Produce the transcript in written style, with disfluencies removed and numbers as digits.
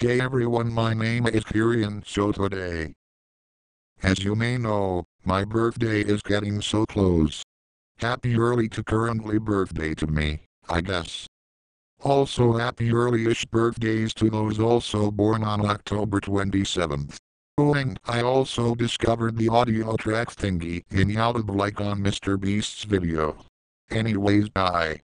Hey everyone, my name is Kieran. So today, as you may know, my birthday is getting so close. Happy early to currently birthday to me, I guess. Also happy early-ish birthdays to those also born on October 27th. Oh, and I also discovered the audio track thingy in YouTube like on Mr. Beast's video. Anyways, bye.